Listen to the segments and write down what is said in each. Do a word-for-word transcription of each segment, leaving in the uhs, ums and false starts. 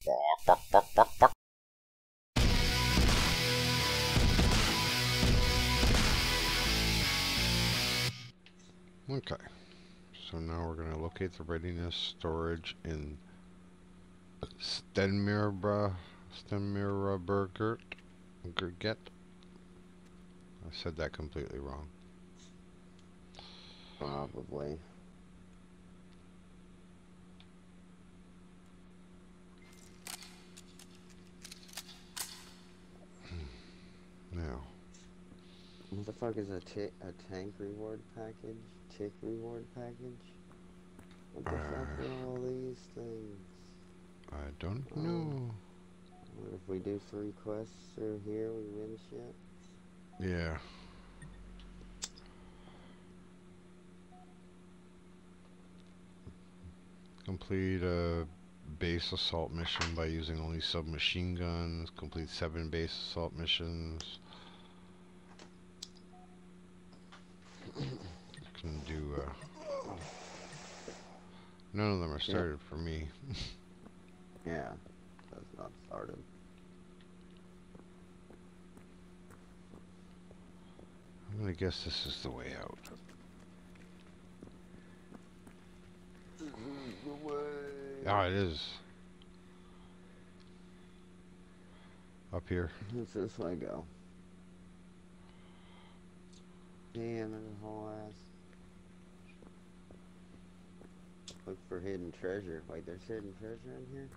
Buck, buck, buck, buck. Okay, so now we're going to locate the readiness storage in Stenmira, Stenmirabergert. Get. I said that completely wrong. Probably. Now. What the fuck is a, t a tank reward package? Tick reward package? What the Uh, fuck are all these things? I don't Oh, know. what if we do three quests through here, we win shit? Yeah. Complete a base assault mission by using only submachine guns. Complete seven base assault missions. Can do, uh... None of them are started Yep. for me. Yeah, that's not started. I'm gonna guess this is the way out. This is the way. Ah, it is. Up here. Let's this way go. Damn, there's a whole ass. Look for hidden treasure. Wait, there's hidden treasure in here?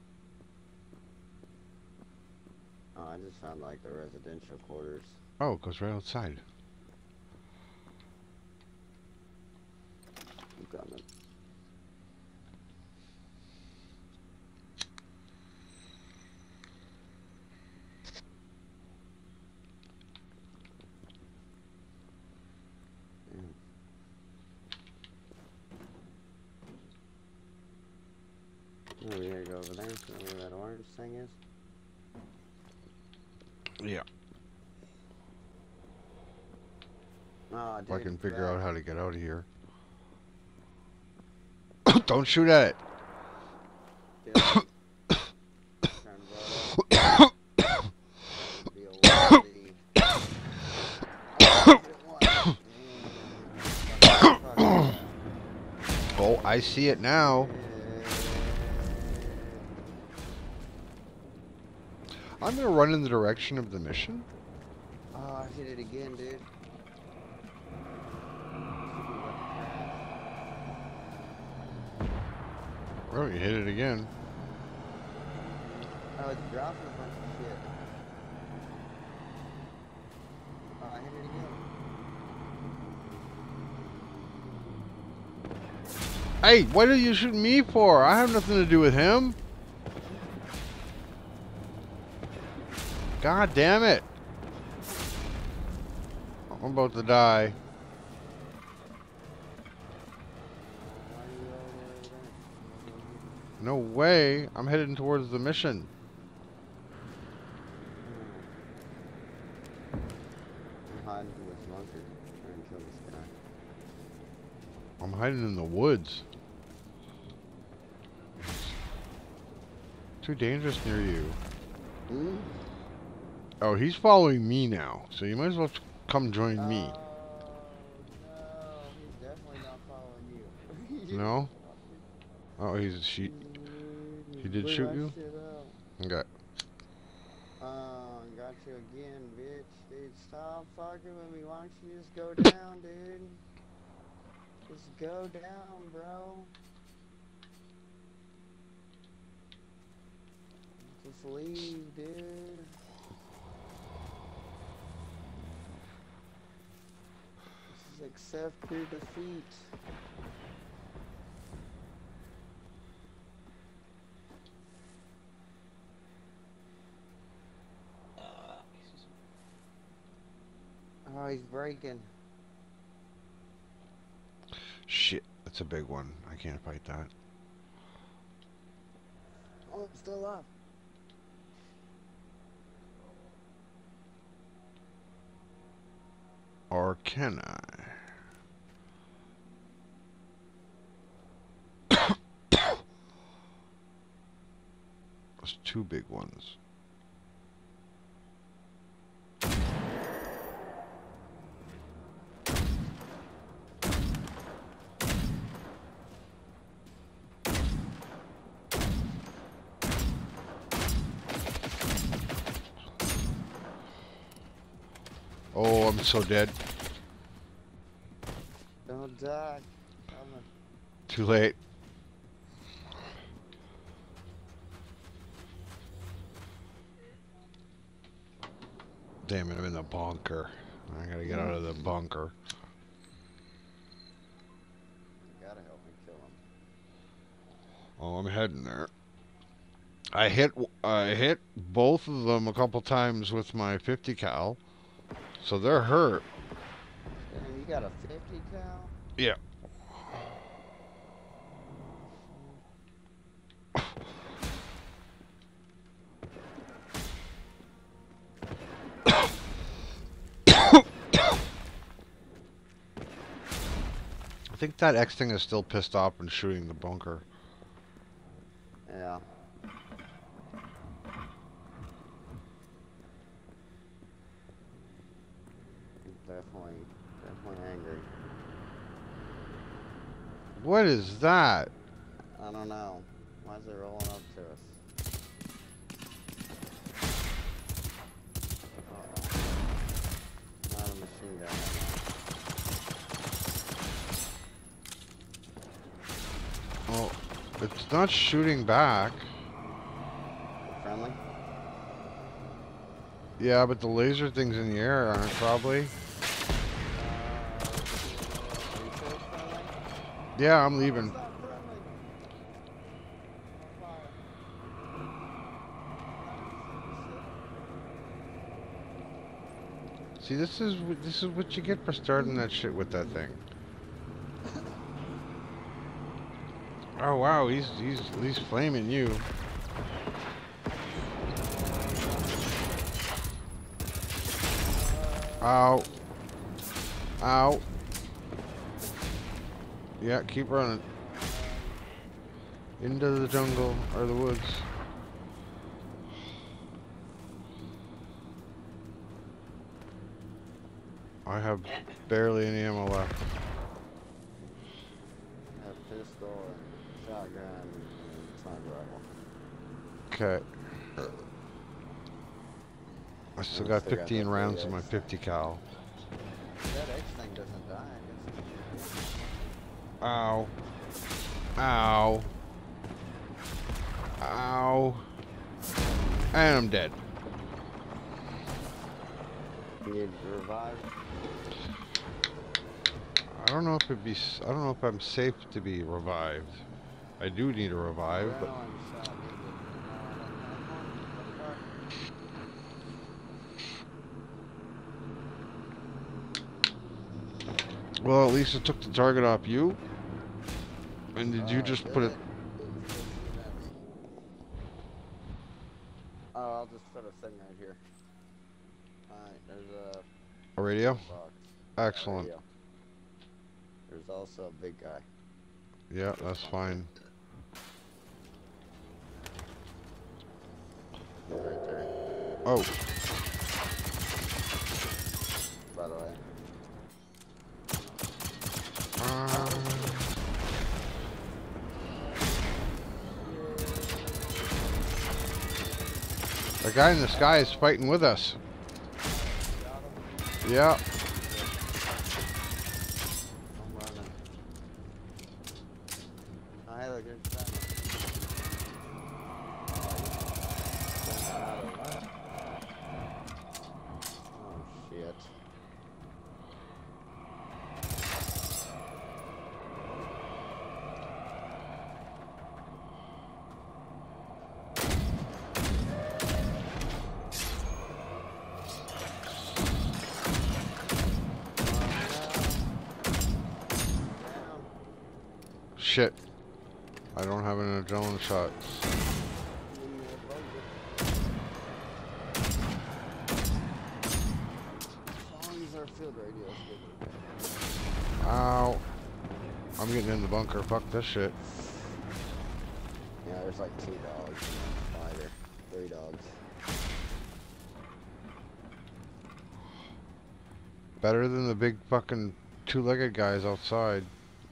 Oh, I just found like the residential quarters. Oh, it goes right outside. I'm coming. Oh, we gotta go over there, see where that orange thing is. Yeah. Oh, If dude, I can figure back. out how to get out of here. Don't shoot at it. Trying to blow it up. Be a wallaby. Oh, I see it now. I'm gonna run in the direction of the mission. Oh, I hit it again, dude. Oh, you hit it again. Oh, it's dropping a bunch of shit. Oh, I hit it again. Hey, what are you shooting me for? I have nothing to do with him. God damn it. I'm about to die. No way. I'm heading towards the mission. I'm hiding in this bunker. Trying to kill this guy. I'm hiding in the woods. Too dangerous near you. Hmm? Oh, he's following me now. So you might as well come join Oh, me. no. He's definitely not following you. No? Oh, he's she. He did Blew shoot my you? shit up. Okay. Oh, got you again, bitch. Dude, stop fucking with me. Why don't you just go down, dude? Just go down, bro. Just leave, dude. Just accept your defeat. Oh, he's breaking. Shit, that's a big one. I can't fight that. Oh, I'm still up. Or can I? There's two big ones. Oh, I'm so dead. Don't die. Coming. Too late. Damn it, I'm in the bunker. I gotta get out of the bunker. You gotta help me kill him. Oh, I'm heading there. I hit I hit both of them a couple times with my fifty cal, so they're hurt. Damn, you got a fifty cal? Yeah. I think that X thing is still pissed off and shooting the bunker. Yeah. He's definitely, definitely angry. What is that? I don't know. Why is it rolling up to us? Uh-oh. Not a machine gun. Oh, it's not shooting back. Friendly? Yeah, but the laser things in the air aren't probably. Yeah, I'm leaving. See, this is wh- this is what you get for starting that shit with that thing. Oh wow, he's he's he's flaming you. Ow. Ow. Yeah, keep running. Into the jungle or the woods. I have barely any ammo left. A pistol and shotgun and sniper rifle. Okay. I still got fifteen rounds in my fifty cal. That X thing doesn't die, I guess. Ow. Ow. Ow. And I'm dead. You need to revive? I don't know if it'd be. s- I don't know if I'm safe to be revived. I do need a revive, but Adrenaline shot needed. well, at least it took the target off you. And did you Oh, just did put it? Oh, I'll just put a thing right here. Alright, there's a A radio? box. Excellent. Radio. There's also a big guy. Yeah, that's fine. He's right there, Oh, by the way. uh, the guy in the sky is fighting with us. Yeah. I'm running. Oh, hey, look, there's that. Oh, shit. Shit. I don't have an adrenaline shot. Ow. I'm getting in the bunker. Fuck this shit. Yeah, there's like two dogs in that spider. Three dogs. Better than the big fucking two-legged guys outside.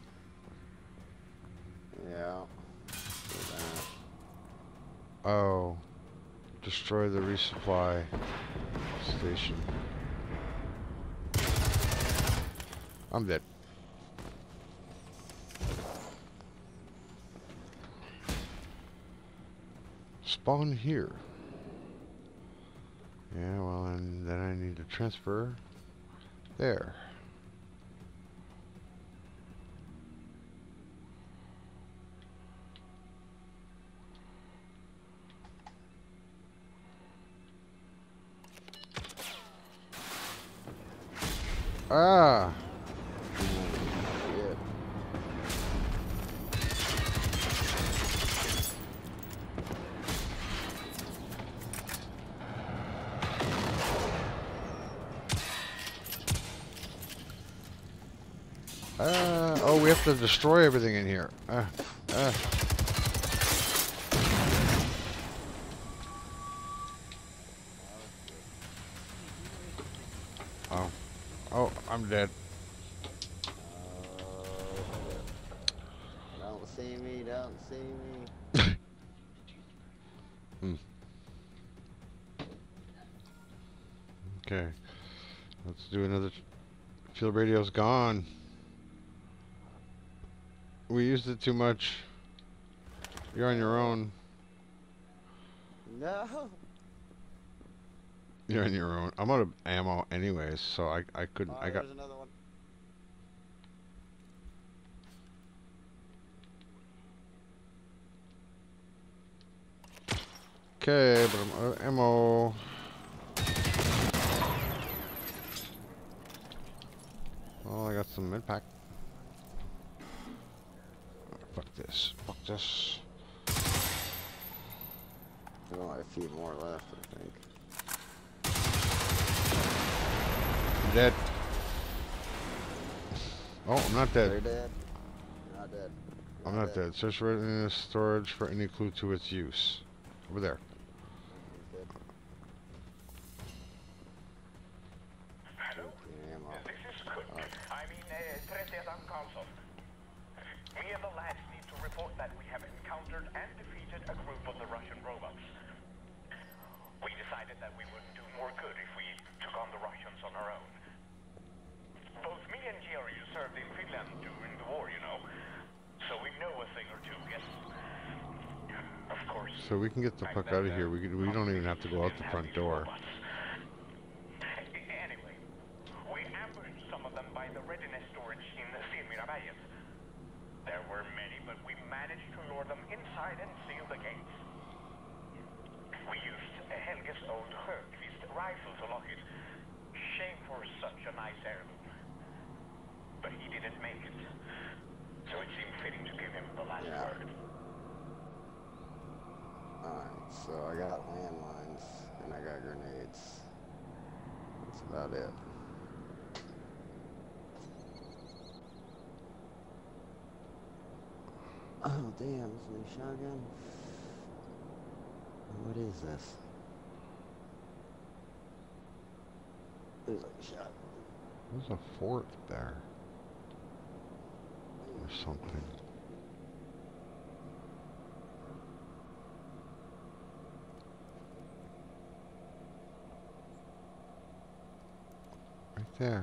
Yeah. Oh. Destroy the resupply station. I'm dead. Spawn here. Yeah, well, and then I need to transfer there. Ah! Uh, oh, we have to destroy everything in here. Uh, uh. Oh. Oh, I'm dead. Uh, don't see me, don't see me. Hmm. Okay. Let's do another. Field radio's gone. We used it too much. You're on your own. No. You're on your own. I'm out of ammo anyways, so I I couldn't. Oh, I got. there's another one. Okay, but I'm out of ammo. Oh, I got some med pack. Oh, fuck this. Fuck this. There's only a few more left, I think. I'm dead. Oh, I'm not dead. They're dead. You're not dead. You're I'm not dead. Search readiness storage for any clue to its use. Over there. He's dead. Hello? Ammo. This is Cook. Oh. I mean, uh, President Carlson. Me and the lads need to report that we have encountered and defeated a group of the Russian robots. We decided that we would do more good if we took on the Russians on our own. Both me and Jerry served in Finland during the war, you know. So we know a thing or two, yes? Of course. So we can get the fuck out of here. We, we don't even have to go out the front door. Anyway, we ambushed some of them by the readiness storage in Semiraberget. There were many, but we managed to lure them inside and seal the gates. We used Helge's old Högqvist rifle to lock it. Shame for such a nice heirloom. But he didn't make it. So it seemed fitting to give him the last Yeah. word. Alright, so I got landmines and I got grenades. That's about it. Oh damn, it's a new shotgun. What is this? There's like a shotgun. There's a fort there. Or something. Right there.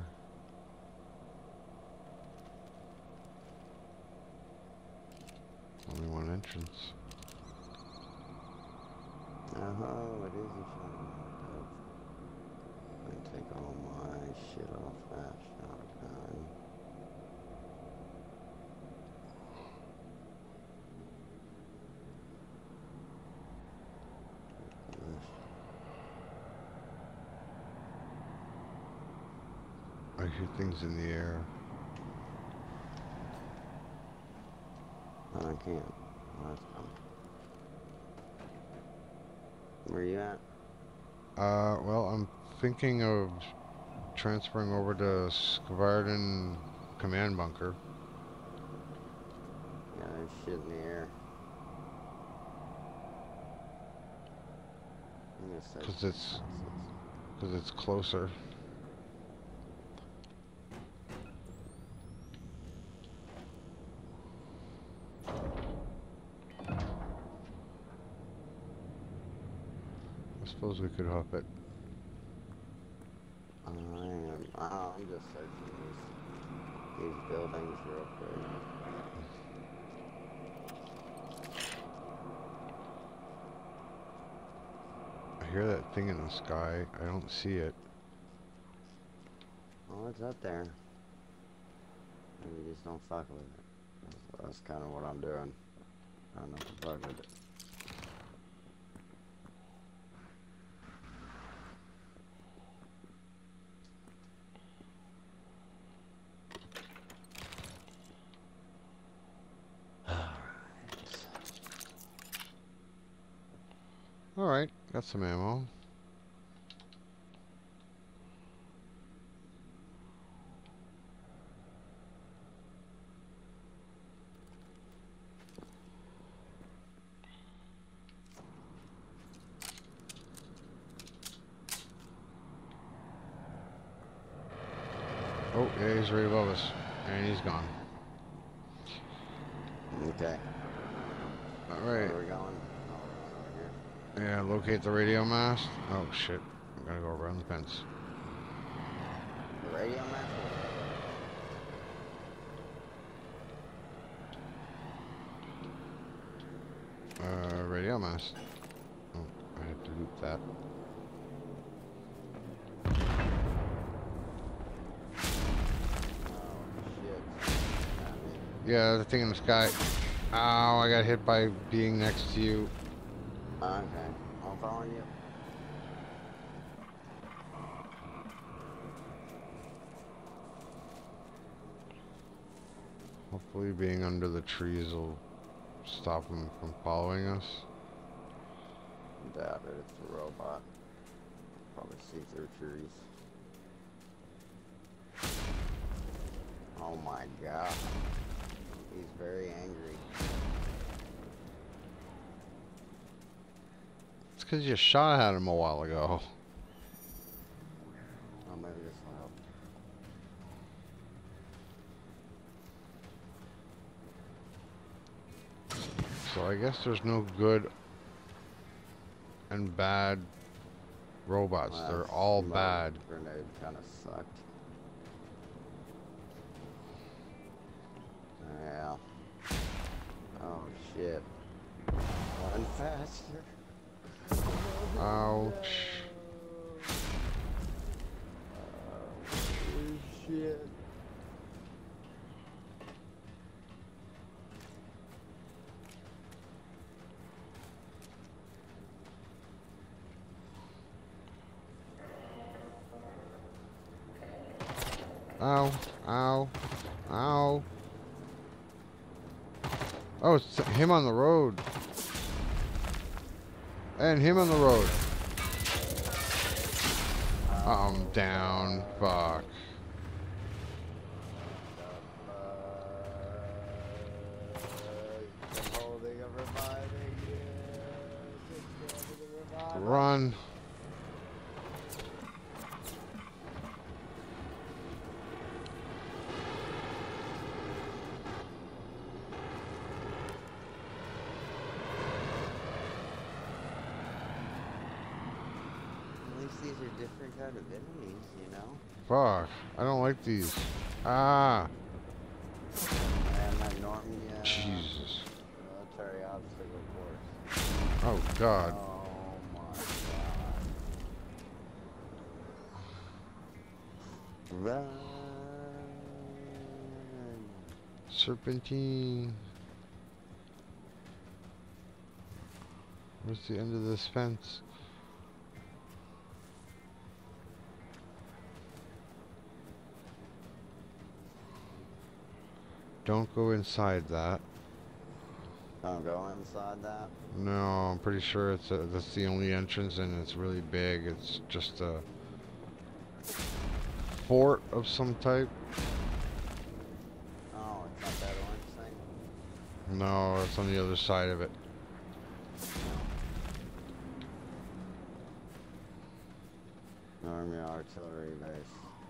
Only one entrance. Oh, it is a shotgun. I take all my shit off that shotgun. I hear things in the air. I can't. Well, that's fine. Where you at? Uh, well, I'm thinking of transferring over to Skvarden command bunker. Yeah, there's shit in the air. This says Because it's, houses. because it's closer. I suppose we could hop it. I am. Oh, I'm just searching these, these buildings real quick. I hear that thing in the sky. I don't see it. Oh, it's up there. Maybe just don't fuck with it. That's, that's kind of what I'm doing. Trying not to fuck with it. Alright, got some ammo. Oh, yeah, he's right above us. And he's gone. Okay. Alright. Where are we going? Oh, we're going over here. Yeah, locate the radio mast. Oh, shit. I'm gonna go around the fence. The radio mast? Uh, radio mast. Oh, I have to loop that. Yeah, the thing in the sky. Ow, I got hit by being next to you. Okay, I'm following you. Hopefully being under the trees will stop him from following us. Doubt it, it's a robot. Probably see through trees. Oh my god. He's very angry. It's because you shot at him a while ago. Oh, maybe this will help. So I guess there's no good and bad robots. Well, They're that all smoke bad. Grenade kind of sucked. Yeah. Oh shit. Run faster. Ouch. Oh shit. Ow. Ow. Ow. Oh, it's him on the road. And him on the road. I'm down. Fuck. Run. At least these are different kind of enemies, you know? Fuck. I don't like these. Ah. And my Normia Jesus. military obstacle course. Oh, God. Oh my god. Run. Serpentine. Where's the end of this fence? Don't go inside that. Don't go inside that. No, I'm pretty sure it's a, that's the only entrance, and it's really big. It's just a fort of some type. Oh, it's not that orange thing? No, it's on the other side of it. Army artillery base.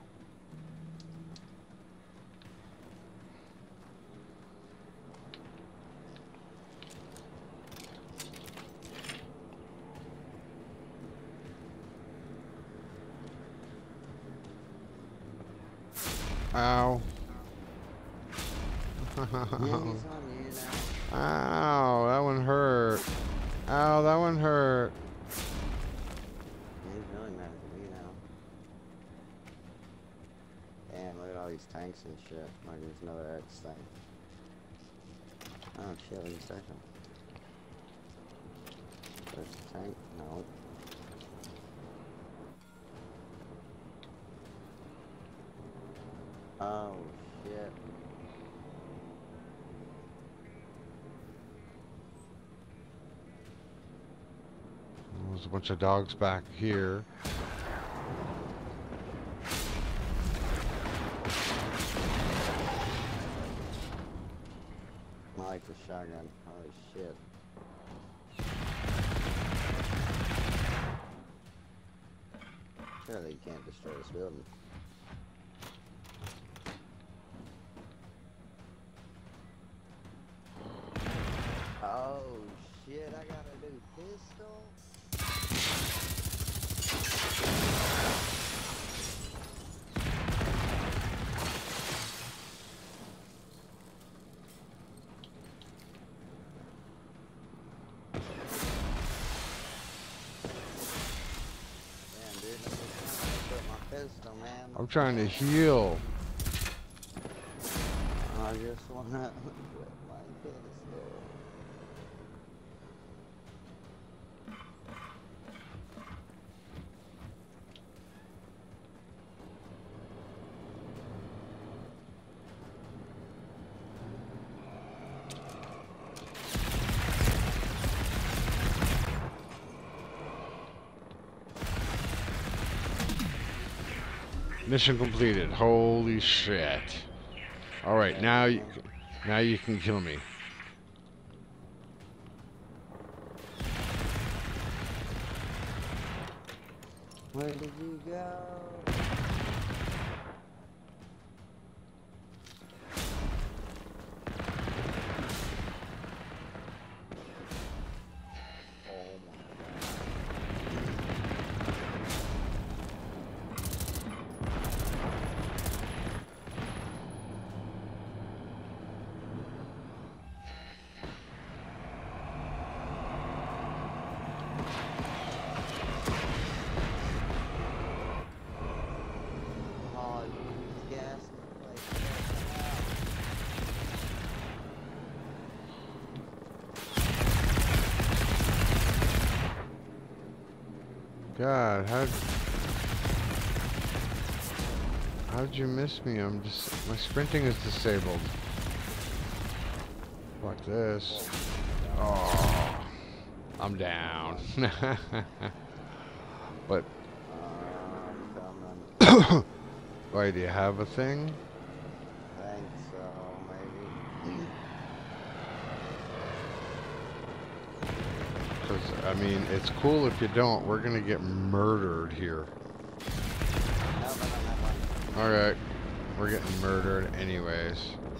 Ow. Yeah, he's on you now. Ow, that one hurt. Ow, that one hurt. He's really mad at me now. Damn, look at all these tanks and shit. Like there's another X thing. Oh shit, wait a second. There's a tank? No. Oh shit. There's a bunch of dogs back here. I like the shotgun. Holy shit. Surely you can't destroy this building. Oh shit, I got a new pistol. Damn dude, I'm just trying to put my pistol, man. I'm trying to heal. I just wanna put my pistol. Mission completed. Holy shit. All right, now you now you can kill me. Where did you go? Oh my god. Oh, you gas like God, how how did you miss me? I'm just my sprinting is disabled. Like this. Oh, I'm down. But um, why do you have a thing? I think so, maybe. Because I mean, it's cool if you don't. We're gonna get murdered here. No, but I have one. All right, we're getting murdered anyways.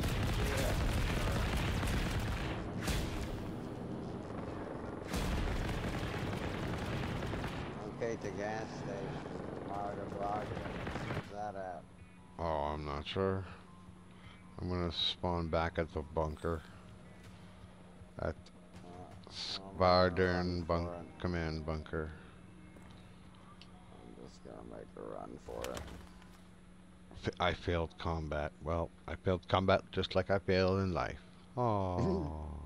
Okay, the gas station. Marta Block. Where's that at? Oh, I'm not sure. I'm gonna spawn back at the bunker. At Uh, I'm gonna Squadron run bunk for it. command bunker. I'm just gonna make a run for it. F I failed combat. Well, I failed combat just like I failed in life. Oh.